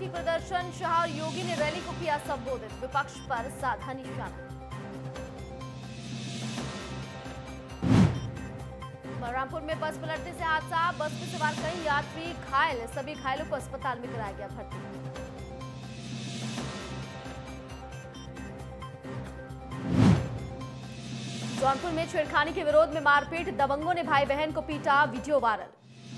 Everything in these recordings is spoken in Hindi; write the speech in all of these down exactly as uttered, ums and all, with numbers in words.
शक्ति प्रदर्शन, शाह और योगी ने रैली को किया संबोधित, विपक्ष पर साधा निशाना। बलरामपुर में बस पलटने से हादसा, बस में सवार कई यात्री घायल, सभी घायलों को अस्पताल में कराया गया भर्ती। जौनपुर में छेड़खानी के विरोध में मारपीट, दबंगों ने भाई बहन को पीटा, वीडियो वायरल।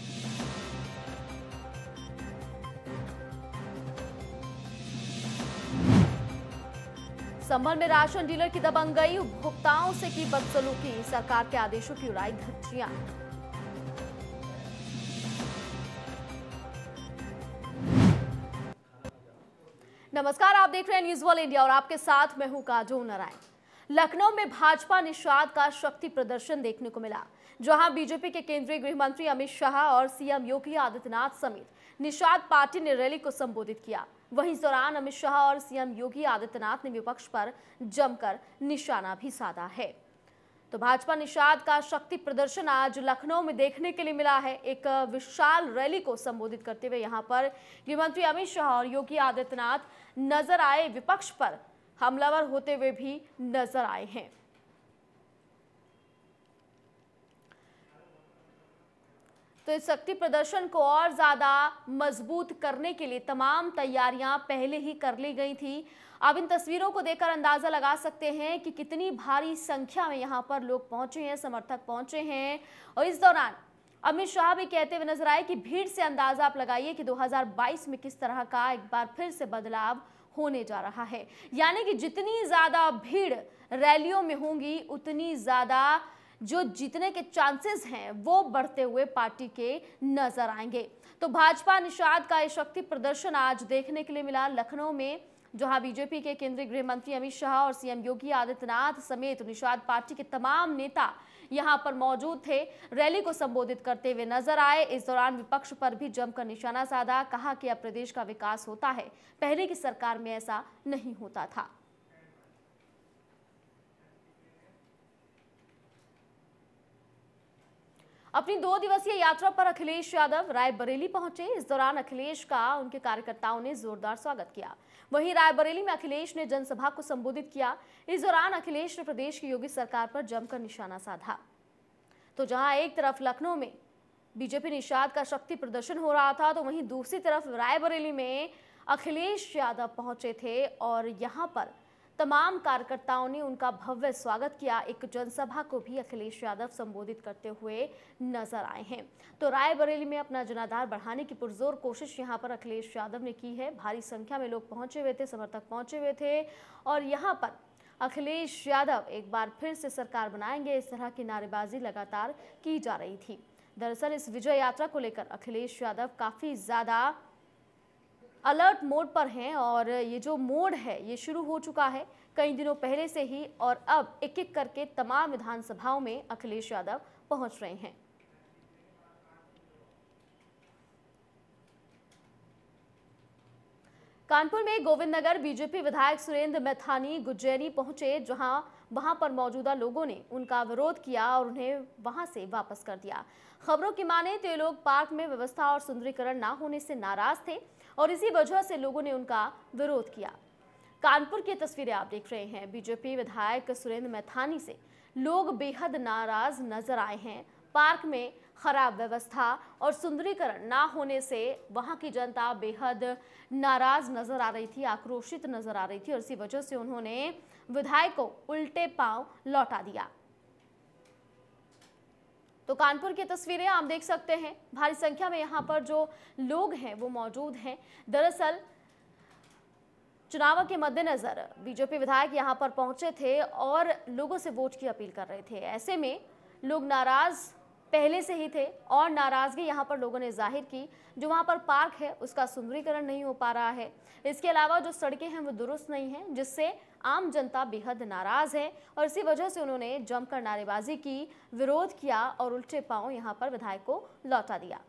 संभल में राशन डीलर की दबंगई, उपभोक्ताओं से की बदसलूकी, सरकार के आदेशों की उड़ाई धज्जियां। नमस्कार, आप देख रहे हैं न्यूज वर्ल्ड इंडिया और आपके साथ मैं हूं काजोल नारायण। लखनऊ में भाजपा निषाद का शक्ति प्रदर्शन देखने को मिला, जहां बीजेपी के केंद्रीय गृह मंत्री अमित शाह और सीएम योगी आदित्यनाथ समेत निषाद पार्टी ने रैली को संबोधित किया। वहीं इस दौरान अमित शाह और सीएम योगी आदित्यनाथ ने विपक्ष पर जमकर निशाना भी साधा है। तो भाजपा निषाद का शक्ति प्रदर्शन आज लखनऊ में देखने के लिए मिला है। एक विशाल रैली को संबोधित करते हुए यहां पर गृह मंत्री अमित शाह और योगी आदित्यनाथ नजर आए, विपक्ष पर हमलावर होते हुए भी नजर आए हैं। तो इस शक्ति प्रदर्शन को और ज्यादा मजबूत करने के लिए तमाम तैयारियां पहले ही कर ली गई थी। अब इन तस्वीरों को देखकर अंदाजा लगा सकते हैं कि कितनी भारी संख्या में यहां पर लोग पहुंचे हैं, समर्थक पहुंचे हैं। और इस दौरान अमित शाह भी कहते हुए नजर आए कि भीड़ से अंदाजा आप लगाइए कि दो हज़ार बाईस में किस तरह का एक बार फिर से बदलाव होने जा रहा है। यानी कि जितनी ज्यादा भीड़ रैलियों में होंगी, उतनी ज्यादा जो जीतने के चांसेस हैं वो बढ़ते हुए पार्टी के नजर आएंगे। तो भाजपा निषाद का ये शक्ति प्रदर्शन आज देखने के लिए मिला लखनऊ में, जहां बीजेपी के केंद्रीय गृह मंत्री अमित शाह और सीएम योगी आदित्यनाथ समेत निषाद पार्टी के तमाम नेता यहां पर मौजूद थे, रैली को संबोधित करते हुए नजर आए। इस दौरान विपक्ष पर भी जमकर निशाना साधा, कहा कि अब प्रदेश का विकास होता है, पहले की सरकार में ऐसा नहीं होता था। अपनी दो दिवसीय यात्रा पर अखिलेश यादव रायबरेली पहुंचे। इस दौरान अखिलेश का उनके कार्यकर्ताओं ने जोरदार स्वागत किया। वहीं रायबरेली में अखिलेश ने जनसभा को संबोधित किया। इस दौरान अखिलेश ने प्रदेश की योगी सरकार पर जमकर निशाना साधा। तो जहां एक तरफ लखनऊ में बीजेपी निषाद का शक्ति प्रदर्शन हो रहा था, तो वहीं दूसरी तरफ रायबरेली में अखिलेश यादव पहुंचे थे और यहां पर तमाम कार्यकर्ताओं ने उनका भव्य स्वागत किया। एक जनसभा को भी अखिलेश यादव संबोधित करते हुए नजर आए हैं। तो रायबरेली में अपना जनाधार बढ़ाने की पुरजोर कोशिश यहां पर अखिलेश यादव ने की है। भारी संख्या में लोग पहुंचे हुए थे, समर्थक पहुंचे हुए थे और यहां पर अखिलेश यादव एक बार फिर से सरकार बनाएंगे, इस तरह की नारेबाजी लगातार की जा रही थी। दरअसल इस विजय यात्रा को लेकर अखिलेश यादव काफी ज्यादा अलर्ट मोड पर हैं और ये जो मोड है ये शुरू हो चुका है कई दिनों पहले से ही, और अब एक एक करके तमाम विधानसभाओं में अखिलेश यादव पहुंच रहे हैं। कानपुर में गोविंद नगर बीजेपी विधायक सुरेंद्र मैथानी गुज्जैनी पहुंचे, जहां वहां पर मौजूदा लोगों ने उनका विरोध किया और उन्हें वहां से वापस कर दिया। खबरों की माने तो ये लोग पार्क में व्यवस्था और सुंदरीकरण न होने से नाराज थे और इसी वजह से लोगों ने उनका विरोध किया। कानपुर की तस्वीरें आप देख रहे हैं। बीजेपी विधायक सुरेंद्र मैथानी से लोग बेहद नाराज नजर आए हैं। पार्क में खराब व्यवस्था और सुंदरीकरण ना होने से वहां की जनता बेहद नाराज नजर आ रही थी, आक्रोशित नजर आ रही थी और इसी वजह से उन्होंने विधायक को उल्टे पांव लौटा दिया। तो कानपुर की तस्वीरें आप देख सकते हैं। भारी संख्या में यहाँ पर जो लोग हैं वो मौजूद हैं। दरअसल चुनाव के मद्देनजर बीजेपी विधायक यहाँ पर पहुंचे थे और लोगों से वोट की अपील कर रहे थे। ऐसे में लोग नाराज पहले से ही थे और नाराजगी यहाँ पर लोगों ने जाहिर की। जो वहाँ पर पार्क है उसका सुंदरीकरण नहीं हो पा रहा है, इसके अलावा जो सड़कें हैं वो दुरुस्त नहीं हैं, जिससे आम जनता बेहद नाराज है और इसी वजह से उन्होंने जमकर नारेबाजी की, विरोध किया और उल्टे पांव यहाँ पर विधायक को लौटा दिया।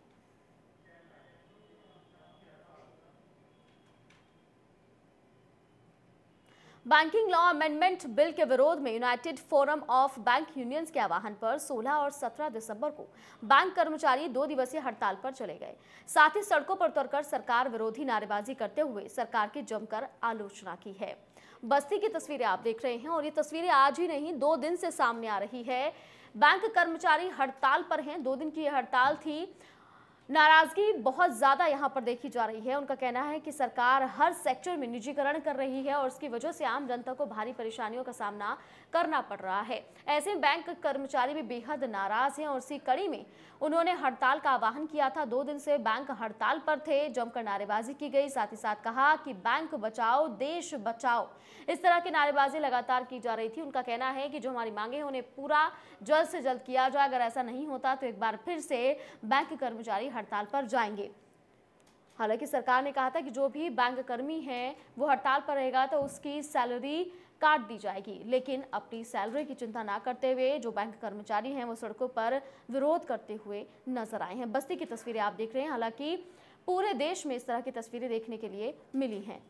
बैंकिंग लॉ अमेंडमेंट बिल के विरोध में united forum of bank unions के आह्वान पर सोलह और सत्रह दिसंबर को बैंक कर्मचारी दो दिवसीय हड़ताल पर चले गए। साथ ही सड़कों पर उतरकर सरकार विरोधी नारेबाजी करते हुए सरकार की जमकर आलोचना की है। बस्ती की तस्वीरें आप देख रहे हैं और ये तस्वीरें आज ही नहीं दो दिन से सामने आ रही है। बैंक कर्मचारी हड़ताल पर हैं। दो दिन की यह हड़ताल थी। नाराजगी बहुत ज्यादा यहां पर देखी जा रही है। उनका कहना है कि सरकार हर सेक्टर में निजीकरण कर रही है और इसकी वजह से आम जनता को भारी परेशानियों का सामना करना पड़ रहा है। ऐसे में बैंक कर्मचारी भी बेहद नाराज हैं और इसी कड़ी में उन्होंने हड़ताल का आह्वान किया था। दो दिन से बैंक हड़ताल पर थे, जमकर नारेबाजी की गई। साथ ही साथ कहा कि बैंक बचाओ देश बचाओ, इस तरह की नारेबाजी लगातार की जा रही थी। उनका कहना है कि जो हमारी मांगे हैं उन्हें पूरा जल्द से जल्द किया जाए। अगर ऐसा नहीं होता तो एक बार फिर से बैंक कर्मचारी हड़ताल पर जाएंगे। हालांकि सरकार ने कहा था कि जो भी बैंक कर्मी है वो हड़ताल पर रहेगा तो उसकी सैलरी काट दी जाएगी, लेकिन अपनी सैलरी की चिंता ना करते हुए जो बैंक कर्मचारी हैं वो सड़कों पर विरोध करते हुए नजर आए हैं। बस्ती की तस्वीरें आप देख रहे हैं। हालांकि पूरे देश में इस तरह की तस्वीरें देखने के लिए मिली हैं।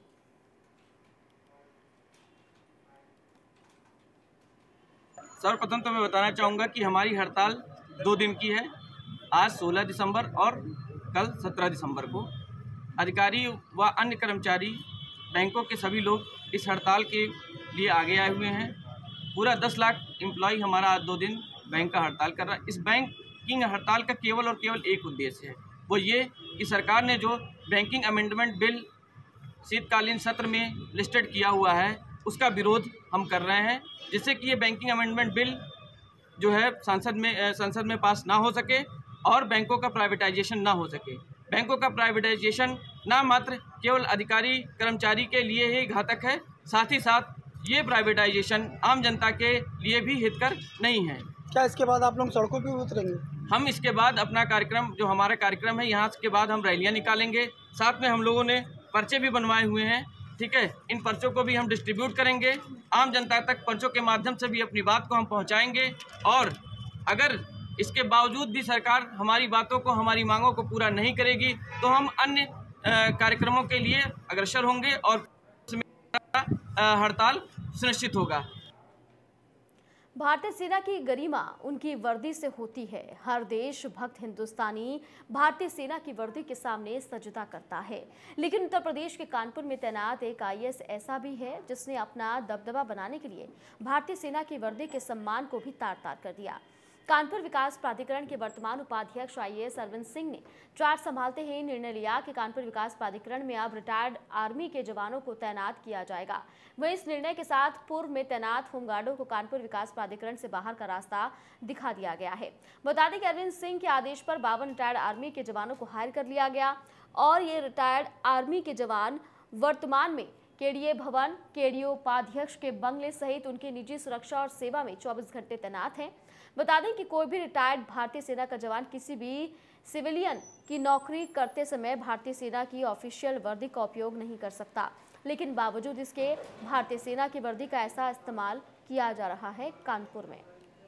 सर्वप्रथम तो मैं बताना चाहूँगा कि हमारी हड़ताल दो दिन की है, आज सोलह दिसंबर और कल सत्रह दिसंबर को। अधिकारी व अन्य कर्मचारी, बैंकों के सभी लोग इस हड़ताल के लिए आगे आए हुए हैं। पूरा दस लाख एम्प्लॉय हमारा आज दो दिन बैंक का हड़ताल कर रहा है। इस बैंकिंग हड़ताल का केवल और केवल एक उद्देश्य है, वो ये कि सरकार ने जो बैंकिंग अमेंडमेंट बिल शीतकालीन सत्र में लिस्टेड किया हुआ है उसका विरोध हम कर रहे हैं, जिससे कि ये बैंकिंग अमेंडमेंट बिल जो है संसद में संसद में पास ना हो सके और बैंकों का प्राइवेटाइजेशन ना हो सके। बैंकों का प्राइवेटाइजेशन ना मात्र केवल अधिकारी कर्मचारी के लिए ही घातक है, साथ ही साथ ये प्राइवेटाइजेशन आम जनता के लिए भी हितकर नहीं है। क्या इसके बाद आप लोग सड़कों पर उतरेंगे? हम इसके बाद अपना कार्यक्रम, जो हमारा कार्यक्रम है, यहाँ के बाद हम रैलियाँ निकालेंगे। साथ में हम लोगों ने पर्चे भी बनवाए हुए हैं, ठीक है। इन पर्चों को भी हम डिस्ट्रीब्यूट करेंगे, आम जनता तक पर्चों के माध्यम से भी अपनी बात को हम पहुँचाएंगे। और अगर इसके बावजूद भी सरकार हमारी बातों को, हमारी मांगों को पूरा नहीं करेगी तो हम अन्य कार्यक्रमों के लिए अग्रसर होंगे और हड़ताल सुनिश्चित होगा। भारतीय सेना की गरिमा उनकी वर्दी से होती है। हर देशभक्त हिंदुस्तानी भारतीय सेना की वर्दी के सामने सजदा करता है, लेकिन उत्तर प्रदेश के कानपुर में तैनात एक आई ए एस ऐसा भी है जिसने अपना दबदबा बनाने के लिए भारतीय सेना की वर्दी के सम्मान को भी तार तार कर दिया। कानपुर विकास प्राधिकरण के वर्तमान उपाध्यक्ष I A S Arvind Singh ने चार्ज संभालते ही निर्णय लिया कि कानपुर विकास प्राधिकरण में अब रिटायर्ड आर्मी के जवानों को तैनात किया जाएगा। वहीं इस निर्णय के साथ पूर्व में तैनात होमगार्डों को कानपुर विकास प्राधिकरण से बाहर का रास्ता दिखा दिया गया है। बता दें कि अरविंद सिंह के आदेश पर बावन रिटायर्ड आर्मी के जवानों को हायर कर लिया गया और ये रिटायर्ड आर्मी के जवान वर्तमान में केडीए भवन, केडीए उपाध्यक्ष के बंगले सहित उनकी निजी सुरक्षा और सेवा में चौबीस घंटे तैनात हैं। बता दें कि कोई भी रिटायर्ड भारतीय सेना का जवान किसी भी सिविलियन की नौकरी करते समय भारतीय सेना की ऑफिशियल वर्दी का उपयोग नहीं कर सकता, लेकिन बावजूद इसके भारतीय सेना की वर्दी का ऐसा इस्तेमाल किया जा रहा है कानपुर में।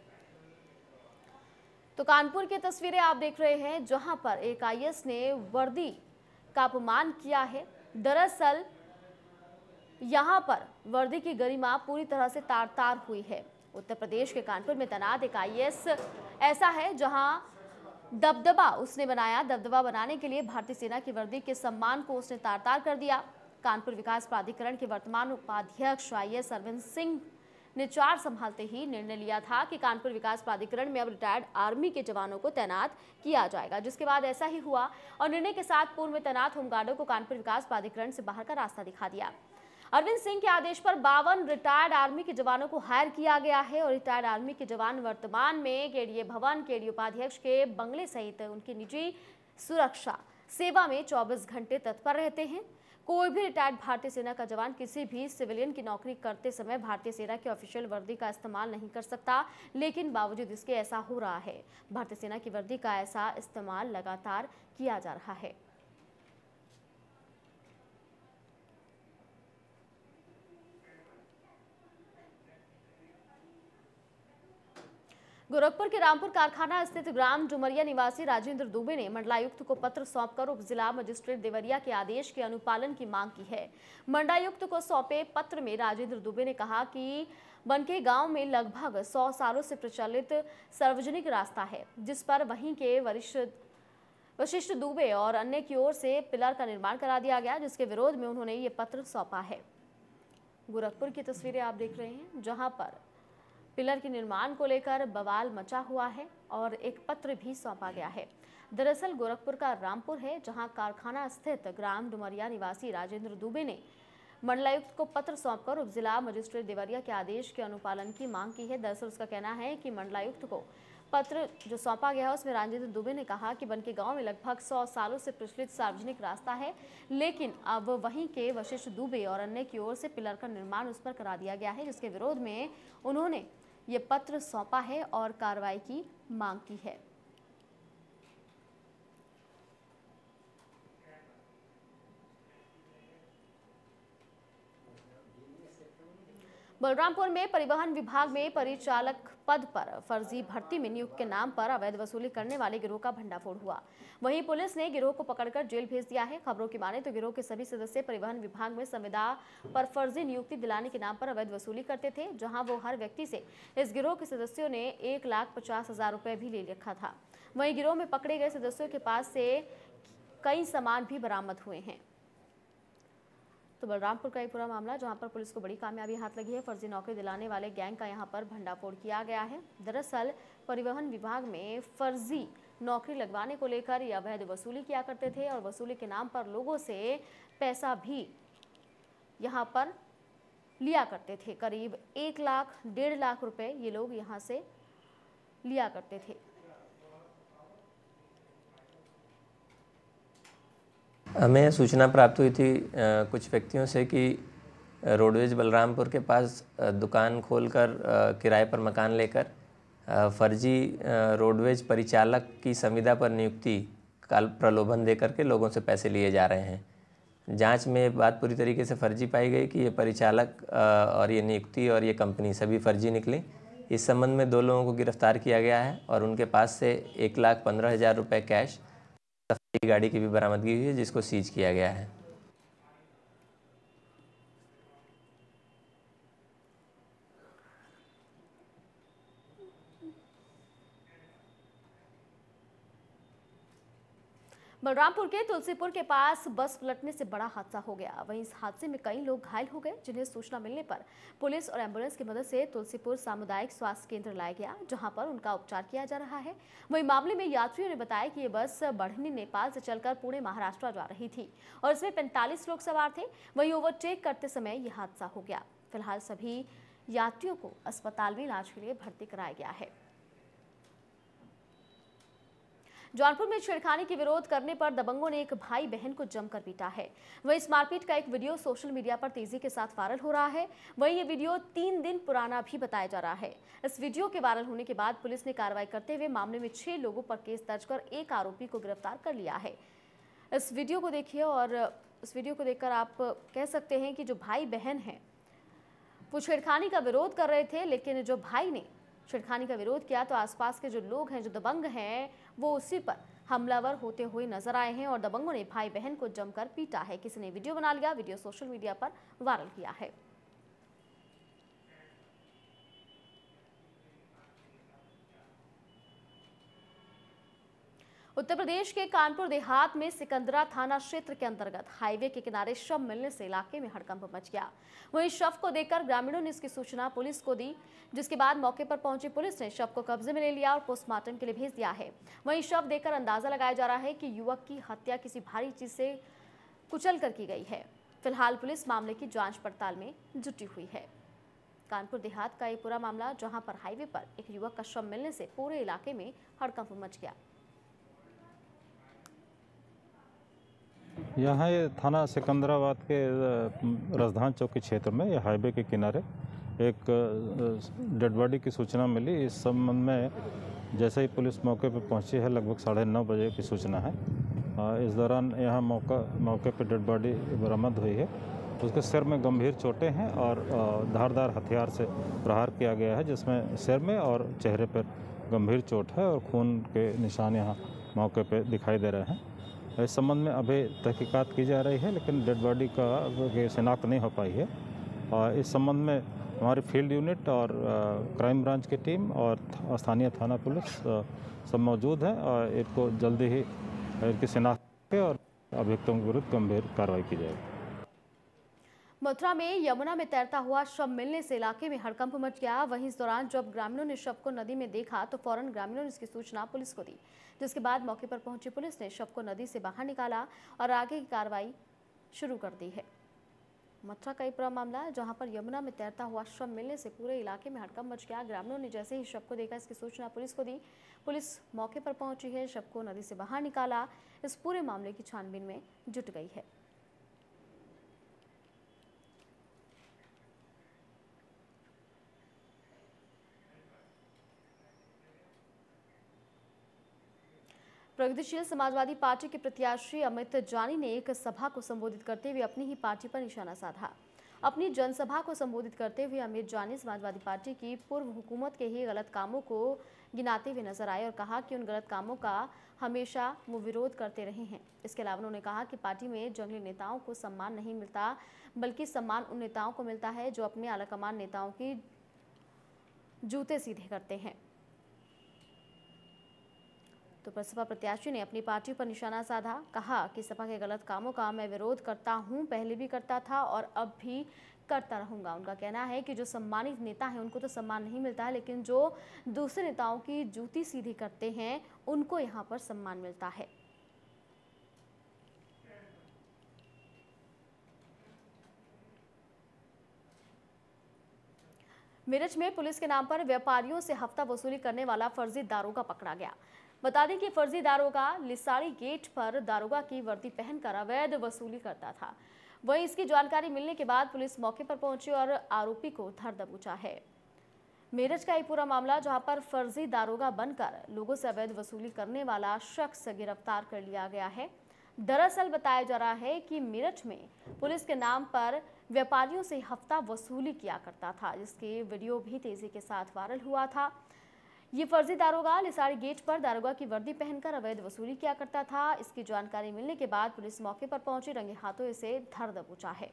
तो कानपुर की तस्वीरें आप देख रहे हैं जहां पर एक आई ए एस ने वर्दी का अपमान किया है। दरअसल यहां पर वर्दी की गरिमा पूरी तरह से तार तार हुई है। उत्तर प्रदेश के कानपुर में तैनात एक आई ए एस ऐसा है जहां दबदबा उसने बनाया। दबदबा बनाने के लिए भारतीय सेना की वर्दी के सम्मान को उसने तार तार कर दिया। कानपुर विकास प्राधिकरण के वर्तमान उपाध्यक्ष I A S Arvind Singh ने चार्ज संभालते ही निर्णय लिया था कि कानपुर विकास प्राधिकरण में अब रिटायर्ड आर्मी के जवानों को तैनात किया जाएगा, जिसके बाद ऐसा ही हुआ और निर्णय के साथ पूर्व में तैनात होमगार्डों को कानपुर विकास प्राधिकरण से बाहर का रास्ता दिखा दिया। अरविंद सिंह के आदेश पर बावन रिटायर्ड आर्मी के जवानों को हायर किया गया है और रिटायर्ड आर्मी के जवान वर्तमान में केडीए भवन, केडीए उपाध्यक्ष के बंगले सहित उनकी निजी सुरक्षा सेवा में चौबीस घंटे तत्पर रहते हैं। कोई भी रिटायर्ड भारतीय सेना का जवान किसी भी सिविलियन की नौकरी करते समय भारतीय सेना की ऑफिशियल वर्दी का इस्तेमाल नहीं कर सकता, लेकिन बावजूद इसके ऐसा हो रहा है। भारतीय सेना की वर्दी का ऐसा इस्तेमाल लगातार किया जा रहा है। गोरखपुर के रामपुर कारखाना स्थित ग्राम डुमरिया निवासी राजेंद्र दुबे ने मंडलायुक्त को पत्र सौंपकर उप जिला मजिस्ट्रेट देवरिया के आदेश के अनुपालन की मांग की है। मंडलायुक्त को सौंपे पत्र में राजेंद्र दुबे ने कहा कि बनके गांव में लगभग सौ सालों से प्रचलित सार्वजनिक रास्ता है, जिस पर वहीं के वरिष्ठ वशिष्ठ दुबे और अन्य की ओर से पिलर का निर्माण करा दिया गया, जिसके विरोध में उन्होंने ये पत्र सौंपा है। गोरखपुर की तस्वीरें आप देख रहे हैं, जहां पर पिलर के निर्माण को लेकर बवाल मचा हुआ है और एक पत्र भी सौंपा गया है। दरअसल गोरखपुर का रामपुर है, जहां कारखाना स्थित ग्राम डुमरिया निवासी राजेंद्र दुबे ने मंडलायुक्त को पत्र सौंपकर उप जिला मजिस्ट्रेट देवरिया के आदेश के अनुपालन की मांग की है। दरअसल उसका कहना है कि मंडलायुक्त को पत्र जो सौंपा गया है उसमें राजेंद्र दुबे ने कहा कि बनके गांव में लगभग सौ सालों से प्रचलित सार्वजनिक रास्ता है, लेकिन अब वहीं के वशिष्ठ दुबे और अन्य की ओर से पिलर का निर्माण उस पर करा दिया गया है, जिसके विरोध में उन्होंने ये पत्र सौंपा है और कार्रवाई की मांग की है। बलरामपुर में परिवहन विभाग में परिचालक पद पर फर्जी भर्ती में नियुक्त के नाम पर अवैध वसूली करने वाले गिरोह का भंडाफोड़ हुआ। वहीं पुलिस ने गिरोह को पकड़कर जेल भेज दिया है। खबरों की माने तो गिरोह के सभी सदस्य परिवहन विभाग में संविदा पर फर्जी नियुक्ति दिलाने के नाम पर अवैध वसूली करते थे, जहां वो हर व्यक्ति से इस गिरोह के सदस्यों ने एक लाख पचास हजार रुपए भी ले रखा था। वहीं गिरोह में पकड़े गए सदस्यों के पास से कई सामान भी बरामद हुए हैं। तो बलरामपुर का एक पूरा मामला, जहां पर पुलिस को बड़ी कामयाबी हाथ लगी है। फर्जी नौकरी दिलाने वाले गैंग का यहां पर भंडाफोड़ किया गया है। दरअसल परिवहन विभाग में फर्जी नौकरी लगवाने को लेकर ये अवैध वसूली किया करते थे और वसूली के नाम पर लोगों से पैसा भी यहां पर लिया करते थे। करीब एक लाख डेढ़ लाख रुपए ये लोग यहां से लिया करते थे। हमें सूचना प्राप्त हुई थी आ, कुछ व्यक्तियों से कि रोडवेज बलरामपुर के पास आ, दुकान खोलकर किराए पर मकान लेकर आ, फर्जी आ, रोडवेज परिचालक की संविदा पर नियुक्ति का प्रलोभन देकर के लोगों से पैसे लिए जा रहे हैं। जांच में बात पूरी तरीके से फर्जी पाई गई कि ये परिचालक आ, और ये नियुक्ति और ये कंपनी सभी फर्जी निकली। इस संबंध में दो लोगों को गिरफ्तार किया गया है और उनके पास से एक लाख पंद्रह हज़ार रुपये कैश, गाड़ी की भी बरामदगी हुई है, जिसको सीज किया गया है। बलरामपुर के तुलसीपुर के पास बस पलटने से बड़ा हादसा हो गया। वहीं इस हादसे में कई लोग घायल हो गए, जिन्हें सूचना मिलने पर पुलिस और एम्बुलेंस की मदद से तुलसीपुर सामुदायिक स्वास्थ्य केंद्र लाया गया, जहां पर उनका उपचार किया जा रहा है। वहीं मामले में यात्रियों ने बताया कि ये बस बढ़नी नेपाल से चलकर पुणे महाराष्ट्र जा रही थी और इसमें पैंतालीस लोग सवार थे। वहीं ओवरटेक करते समय यह हादसा हो गया। फिलहाल सभी यात्रियों को अस्पताल में इलाज के लिए भर्ती कराया गया है। जौनपुर में छेड़खानी के विरोध करने पर दबंगों ने एक भाई बहन को जमकर पीटा है। वहीं इस मारपीट का एक वीडियो सोशल मीडिया पर तेजी के साथ वायरल हो रहा है। वहीं ये वीडियो तीन दिन पुराना भी बताया जा रहा है। इस वीडियो के वायरल होने के बाद पुलिस ने कार्रवाई करते हुए मामले में छह लोगों पर केस दर्ज कर एक आरोपी को गिरफ्तार कर लिया है। इस वीडियो को देखिए और इस वीडियो को देखकर आप कह सकते हैं कि जो भाई बहन है वो छेड़खानी का विरोध कर रहे थे, लेकिन जो भाई ने छेड़खानी का विरोध किया तो आसपास के जो लोग हैं, जो दबंग हैं, वो उसी पर हमलावर होते हुए नजर आए हैं और दबंगों ने भाई बहन को जमकर पीटा है। किसी ने वीडियो बना लिया, वीडियो सोशल मीडिया पर वायरल किया है। उत्तर प्रदेश के कानपुर देहात में सिकंदरा थाना क्षेत्र के अंतर्गत हाईवे के किनारे शव मिलने से इलाके में हड़कंप मच गया। वहीं शव को देखकर ग्रामीणों ने इसकी सूचना पुलिस को दी, जिसके बाद मौके पर पहुंची पुलिस ने शव को कब्जे में ले लिया और पोस्टमार्टम के लिए भेज दिया है। वहीं शव देखकर अंदाजा लगाया जा रहा है कि युवक की हत्या किसी भारी चीज से कुचल कर की गई है। फिलहाल पुलिस मामले की जांच पड़ताल में जुटी हुई है। कानपुर देहात का ये पूरा मामला, जहां पर हाईवे पर एक युवक का शव मिलने से पूरे इलाके में हड़कंप मच गया। यहाँ ये थाना सिकंदराबाद के राजधान चौक के क्षेत्र में ये हाईवे के किनारे एक डेड बॉडी की सूचना मिली। इस संबंध में जैसे ही पुलिस मौके पर पहुंची है, लगभग साढ़े नौ बजे की सूचना है। इस दौरान यहाँ मौका मौके पर डेड बॉडी बरामद हुई है। उसके सिर में गंभीर चोटें हैं और धारदार हथियार से प्रहार किया गया है, जिसमें सिर में और चेहरे पर गंभीर चोट है और खून के निशान यहाँ मौके पे दिखाई दे रहे हैं। इस संबंध में अभी तहकीकात की जा रही है, लेकिन डेड बॉडी का शिनाख्त नहीं हो पाई है। और इस संबंध में हमारी फील्ड यूनिट और क्राइम ब्रांच की टीम और स्थानीय थाना पुलिस सब मौजूद है और इनको जल्दी ही इनकी शिनाख्त और अभियुक्तों के विरुद्ध गंभीर कार्रवाई की जाएगी। मथुरा में यमुना में तैरता हुआ शव मिलने से इलाके में हड़कंप मच गया। वहीं इस दौरान जब ग्रामीणों ने शव को नदी में देखा तो फौरन ग्रामीणों ने इसकी सूचना पुलिस को दी, जिसके बाद मौके पर पहुंची पुलिस ने शव को नदी से बाहर निकाला और आगे की कार्रवाई शुरू कर दी है। मथुरा का एक बड़ा मामला है जहां पर यमुना में तैरता हुआ शव मिलने से पूरे इलाके में हड़कंप मच गया। ग्रामीणों ने जैसे ही शव को देखा इसकी सूचना पुलिस को दी। पुलिस मौके पर पहुंची है, शव को नदी से बाहर निकाला। इस पूरे मामले की छानबीन में जुट गई है। प्रगतिशील समाजवादी पार्टी के प्रत्याशी अमित जानी ने एक सभा को संबोधित करते हुए अपनी ही पार्टी पर निशाना साधा। अपनी जनसभा को संबोधित करते हुए अमित जानी समाजवादी पार्टी की पूर्व हुकूमत के ही गलत कामों को गिनाते हुए नजर आए और कहा कि उन गलत कामों का हमेशा वो विरोध करते रहे हैं। इसके अलावा उन्होंने कहा कि पार्टी में जंगली नेताओं को सम्मान नहीं मिलता, बल्कि सम्मान उन नेताओं को मिलता है जो अपने आलाकमान नेताओं की जूते सीधे करते हैं। तो बसपा प्रत्याशी ने अपनी पार्टी पर निशाना साधा, कहा कि सपा के गलत कामों का मैं विरोध करता हूं, पहले भी करता था और अब भी करता रहूंगा। उनका कहना है कि जो सम्मानित नेता हैं उनको तो सम्मान नहीं मिलता है, लेकिन जो दूसरे नेताओं की जूती सीधी करते हैं उनको यहां पर सम्मान मिलता है। मेरठ में पुलिस के नाम पर व्यापारियों से हफ्ता वसूली करने वाला फर्जी दारोगा पकड़ा गया। बता दें कि फर्जी दारोगा लिसाड़ी गेट पर दारोगा की वर्दी पहनकर अवैध वसूली करता था। वहीं इसकी जानकारी मिलने के बाद पुलिस मौके पर पहुंची और आरोपी को धर दबोचा है। मेरठ का एक पूरा मामला जहां पर फर्जी दारोगा बनकर लोगों से अवैध वसूली करने वाला शख्स गिरफ्तार कर लिया गया है। दरअसल बताया जा रहा है कि मेरठ में पुलिस के नाम पर व्यापारियों से हफ्ता वसूली किया करता था, जिसकी वीडियो भी तेजी के साथ वायरल हुआ था। ये फर्जी दारोगा लिसाड़ी गेट पर दारोगा की वर्दी पहनकर अवैध वसूली किया करता था। इसकी जानकारी मिलने के बाद पुलिस मौके पर पहुंची, रंगे हाथों इसे धर दबोचा है।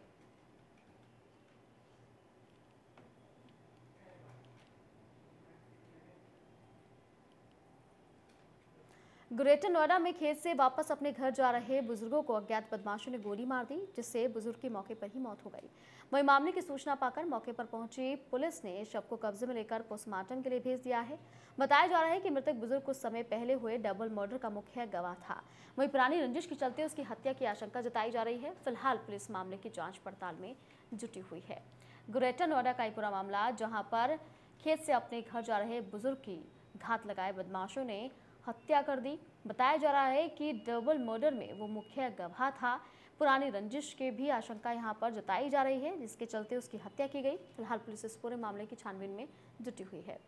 ग्रेटर नोएडा में खेत से वापस अपने घर जा रहे बुजुर्गों को अज्ञात बदमाशों ने गोली मार दी, जिससे बुजुर्ग की मौके पर ही मौत हो गई। वहीं मामले की सूचना पाकर मौके पर पहुंची पुलिस ने शव को कब्जे में लेकर पोस्टमार्टम के लिए भेज दिया है। बताया जा रहा है कि मृतक बुजुर्ग कुछ समय पहले हुए डबल मर्डर का मुख्य गवाह था। वहीं पुरानी रंजिश के चलते उसकी हत्या की आशंका जताई जा रही है। फिलहाल पुलिस मामले की जाँच पड़ताल में जुटी हुई है। ग्रेटर नोएडा का एक पूरा मामला जहाँ पर खेत से अपने घर जा रहे बुजुर्ग की घात लगाए बदमाशों ने हत्या कर दी। बताया जा रहा है कि डबल मर्डर में वो मुख्य गवाह था। पुरानी रंजिश के भी आशंका यहां पर जताई जा रही है, जिसके चलते उसकी हत्या की गई। फिलहाल पुलिस इस पूरे मामले की छानबीन में जुटी हुई है।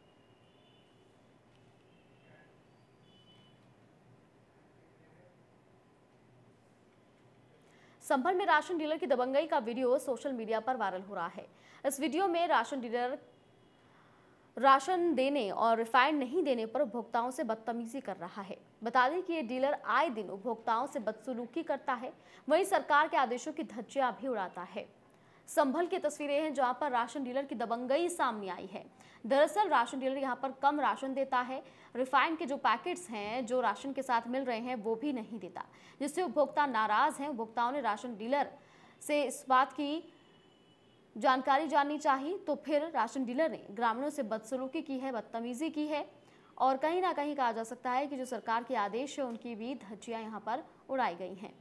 संभल में राशन डीलर की दबंगई का वीडियो सोशल मीडिया पर वायरल हो रहा है। इस वीडियो में राशन डीलर राशन देने और रिफाइंड नहीं देने पर उपभोक्ताओं से बदतमीजी कर रहा है। बता दें कि ये डीलर आए दिन उपभोक्ताओं से बदसलूकी करता है, वहीं सरकार के आदेशों की धज्जियां भी उड़ाता है। संभल की तस्वीरें हैं जहां पर राशन डीलर की दबंगई सामने आई है। दरअसल राशन डीलर यहां पर कम राशन देता है, रिफाइंड के जो पैकेट्स हैं जो राशन के साथ मिल रहे हैं वो भी नहीं देता, जिससे उपभोक्ता नाराज हैं। उपभोक्ताओं ने राशन डीलर से इस बात की जानकारी जाननी चाहिए, तो फिर राशन डीलर ने ग्रामीणों से बदसलूकी की है, बदतमीजी की है और कहीं ना कहीं कहा जा सकता है कि जो सरकार के आदेश है उनकी भी धज्जियां यहां पर उड़ाई गई हैं।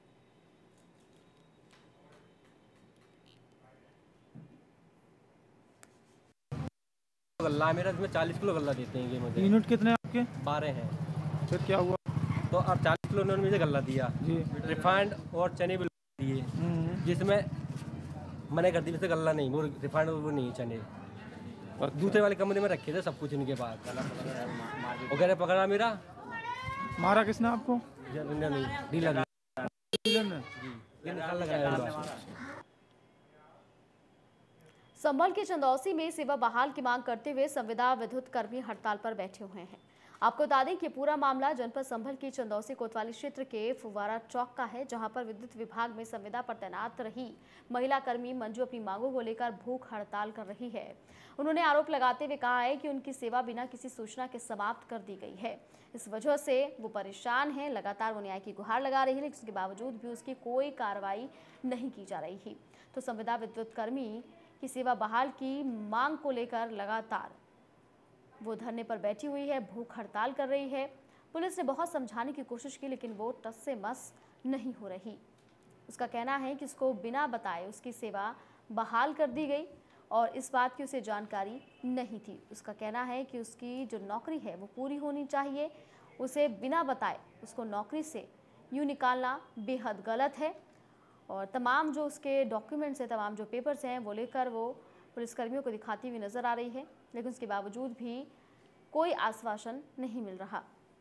गल्ला मेरा इसमें चालीस किलो गल्ला देते हैं ये मुझे। यूनिट कितने आपके? बारह हैं। फिर क्या हुआ? तो अब चालीस किलो उन्होंने मुझे गल्ला दिया जी। रिफाइंड और चने भी दिए, जिसमें मैंने कर दी वैसे गल्ला नहीं, वो रिफाइंड वो नहीं चने। और दूसरे वाले कमरे में रखे थे सब कुछ इनके पास। वो कह रहे पकड़ा मेरा। मारा किसने आपको? नहीं डीलर डीलर ने। जी ये निकाल लगा है। संभल के चंदौसी में सेवा बहाल की मांग करते हुए संविदा विद्युत कर्मी हड़ताल पर बैठे हुए हैं। आपको बता दें कि पूरा मामला जनपद संभल के चंदौसी कोतवाली क्षेत्र के फुवारा चौक का है, जहां पर विद्युत विभाग में संविदा पर तैनात रही महिला कर्मी मंजू अपनी मांगों को लेकर भूख हड़ताल कर रही है। उन्होंने आरोप लगाते हुए कहा है कि उनकी सेवा बिना किसी सूचना के समाप्त कर दी गई है। इस वजह से वो परेशान हैं। लगातार वो न्याय की गुहार लगा रही है, लेकिन इसके बावजूद भी उसकी कोई कार्रवाई नहीं की जा रही है। तो संविदा विद्युत कर्मी की सेवा बहाल की मांग को लेकर लगातार वो धरने पर बैठी हुई है, भूख हड़ताल कर रही है। पुलिस ने बहुत समझाने की कोशिश की, लेकिन वो टस से मस नहीं हो रही। उसका कहना है कि उसको बिना बताए उसकी सेवा बहाल कर दी गई और इस बात की उसे जानकारी नहीं थी। उसका कहना है कि उसकी जो नौकरी है वो पूरी होनी चाहिए, उसे बिना बताए उसको नौकरी से यूँ निकालना बेहद गलत है। और तमाम जो उसके डॉक्यूमेंट्स हैं, तमाम जो पेपर्स हैं, वो लेकर वो पुलिसकर्मियों को दिखाती हुई नजर आ रही है, लेकिन उसके बावजूद भी कोई आश्वासन नहीं मिल रहा।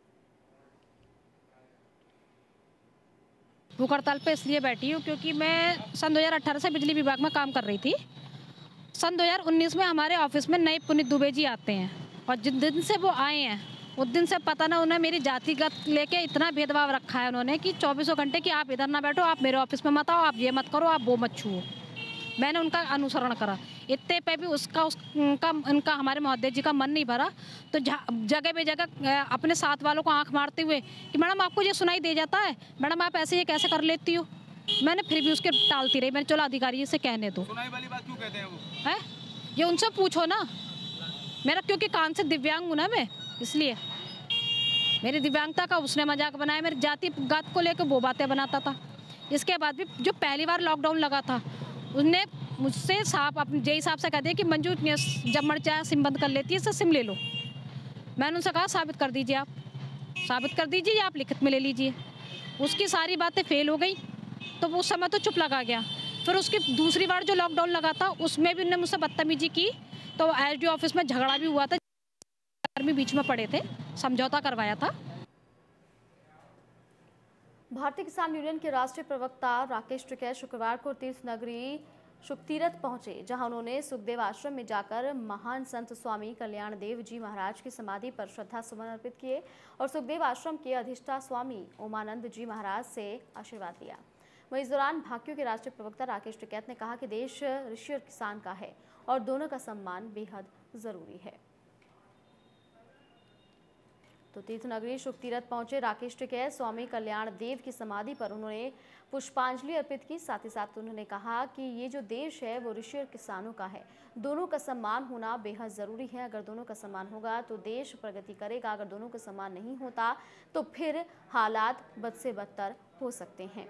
भूख हड़ताल पे इसलिए बैठी हूँ क्योंकि मैं सन दो हज़ार अठारह से बिजली विभाग में काम कर रही थी। सन दो हज़ार उन्नीस में हमारे ऑफिस में नए पुनीत दुबे जी आते हैं और जिस दिन से वो आए हैं उस दिन से पता ना उन्हें मेरी जातिगत लेके इतना भेदभाव रखा है उन्होंने कि चौबीसों घंटे कि आप इधर ना बैठो, आप मेरे ऑफिस में मत आओ, आप ये मत करो, आप वो मत छुओ। मैंने उनका अनुसरण करा, इतने पे भी उसका उसका उनका हमारे महोदय जी का मन नहीं भरा। तो जगह पे जगह अपने साथ वालों को आंख मारते हुए कि मैडम आपको ये सुनाई दे जाता है, मैडम आप ऐसे ये कैसे कर लेती हो। मैंने फिर भी उसके टालती रही। मैंने चलो अधिकारी से कहने दो। सुनाई वाली बात क्यों कहते हैं वो? है ये उनसे पूछो ना। मेरा क्योंकि कान से दिव्यांग हूँ ना मैं, इसलिए मेरी दिव्यांगता का उसने मजाक बनाया। मेरी जाति गात को लेकर वो बातें बनाता था। इसके बाद भी जो पहली बार लॉकडाउन लगा था उसने मुझसे साफ अपने जय साहब से कह दिया कि मंजू जब मर चाहे सिम बंद कर लेती है, इससे सिम ले लो। मैंने उनसे कहा साबित कर दीजिए, आप साबित कर दीजिए या आप लिखित में ले लीजिए। उसकी सारी बातें फेल हो गई तो वो उस समय तो चुप लगा गया। फिर उसकी दूसरी बार जो लॉकडाउन लगा था उसमें भी उन्होंने मुझसे बदतमीजी की, तो एस डी ऑफिस में झगड़ा भी हुआ था, कर्मी बीच में पड़े थे, समझौता करवाया था। भारतीय किसान यूनियन के राष्ट्रीय प्रवक्ता राकेश टिकैत शुक्रवार को तीर्थ नगरी शुक्तिरथ पहुंचे, जहां उन्होंने सुखदेव आश्रम में जाकर महान संत स्वामी कल्याण देव जी महाराज की समाधि पर श्रद्धा सुमन अर्पित किए और सुखदेव आश्रम के अधिष्ठा स्वामी ओमानंद जी महाराज से आशीर्वाद लिया। वहीं इस दौरान भाकियों के राष्ट्रीय प्रवक्ता राकेश टिकैत ने कहा कि देश ऋषि और किसान का है और दोनों का सम्मान बेहद जरूरी है। तो तीर्थ नगरी शुक्तिरथ पहुंचे राकेश टिकैत स्वामी कल्याण देव की समाधि पर उन्होंने पुष्पांजलि अर्पित की। साथ ही साथ उन्होंने कहा कि ये जो देश है वो ऋषि और किसानों का है, दोनों का सम्मान होना बेहद ज़रूरी है। अगर दोनों का सम्मान होगा तो देश प्रगति करेगा, अगर दोनों का सम्मान नहीं होता तो फिर हालात बद से बदतर हो सकते हैं।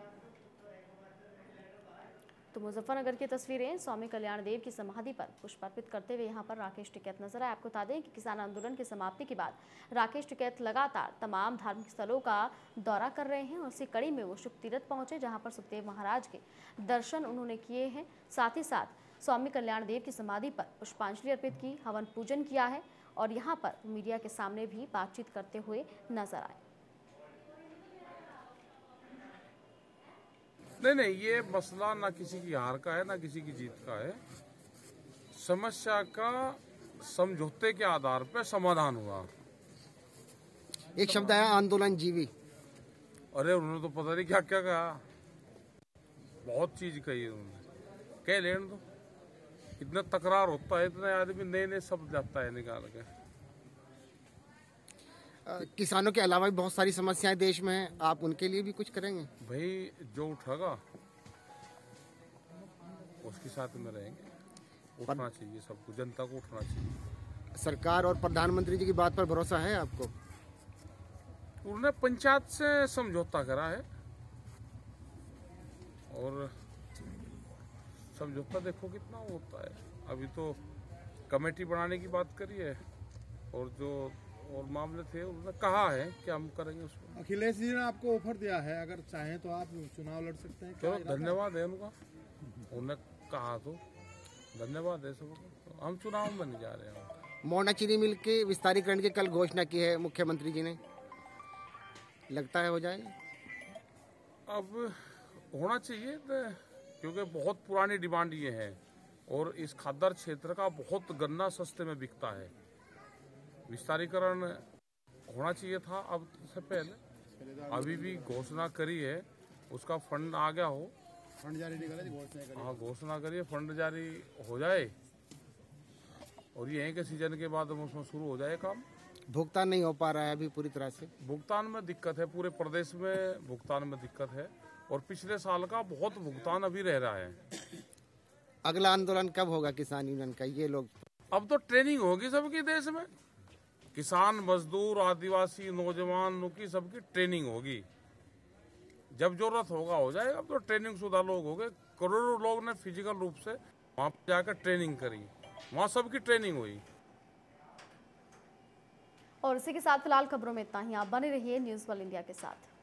तो मुजफ्फरनगर की तस्वीरें स्वामी कल्याण देव की समाधि पर पुष्प अर्पित करते हुए यहाँ पर राकेश टिकैत नजर आए। आपको बता दें कि किसान आंदोलन की समाप्ति के बाद राकेश टिकैत लगातार तमाम धार्मिक स्थलों का दौरा कर रहे हैं और उसी कड़ी में वो शुक्तिरथ पहुंचे, जहाँ पर सुखदेव महाराज के दर्शन उन्होंने किए हैं। साथ ही साथ स्वामी कल्याण देव की समाधि पर पुष्पांजलि अर्पित की, हवन पूजन किया है और यहाँ पर मीडिया के सामने भी बातचीत करते हुए नजर आए। नहीं नहीं, ये मसला ना किसी की हार का है ना किसी की जीत का है। समस्या का समझौते के आधार पर समाधान हुआ। एक शब्द आया आंदोलन जीवी। अरे उन्होंने तो पता नहीं क्या क्या कहा, बहुत चीज कही उन्होंने, कह लेने दो। इतना तकरार होता है, इतने आदमी नए नए शब्द जाता है निकाल के। किसानों के अलावा भी बहुत सारी समस्याएं देश में हैं, आप उनके लिए भी कुछ करेंगे? भाई जो उठेगा उसके साथ में रहेंगे। उठना चाहिए सबको, जनता को उठना चाहिए। सरकार और प्रधानमंत्री जी की बात पर भरोसा है आपको? उन्होंने पंचायत से समझौता करा है और समझौता देखो कितना होता है। अभी तो कमेटी बनाने की बात करी है और जो और मामले थे उन्होंने कहा है कि हम करेंगे उसको। अखिलेश जी ने आपको ऑफर दिया है, अगर चाहें तो आप चुनाव लड़ सकते हैं। चलो धन्यवाद है उनका, उन्होंने कहा तो धन्यवाद है सबको। हम चुनाव में नहीं जा रहे हैं। मोरना चीनी मिल के विस्तारीकरण की कल घोषणा की है मुख्यमंत्री जी ने, लगता है हो जाएगा? अब होना चाहिए तो, क्योंकि बहुत पुरानी डिमांड ये है और इस खादर क्षेत्र का बहुत गन्ना सस्ते में बिकता है। विस्तारीकरण होना चाहिए था अब से पहले, अभी भी घोषणा करी है, उसका फंड आ गया हो, फंड जारी नहीं करा, घोषणा करी। हाँ घोषणा करिए, फंड जारी हो जाए और ये के सीजन के बाद उसमें शुरू हो जाए काम। भुगतान नहीं हो पा रहा है अभी पूरी तरह से। भुगतान में दिक्कत है, पूरे प्रदेश में भुगतान में दिक्कत है और पिछले साल का बहुत भुगतान अभी रह रहा है। अगला आंदोलन कब होगा किसान यूनियन का? ये लोग अब तो ट्रेनिंग होगी सबकी देश में, किसान, मजदूर, आदिवासी, नौजवान की सबकी ट्रेनिंग होगी। जब जरूरत होगा हो जाएगा। अब तो ट्रेनिंग शुदा लोग हो गए, करोड़ों लोग ने फिजिकल रूप से वहां पर जाकर ट्रेनिंग करी, वहां सबकी ट्रेनिंग हुई। और इसी के साथ फिलहाल खबरों में इतना ही। आप बने रहिए न्यूज़ वर्ल्ड इंडिया के साथ।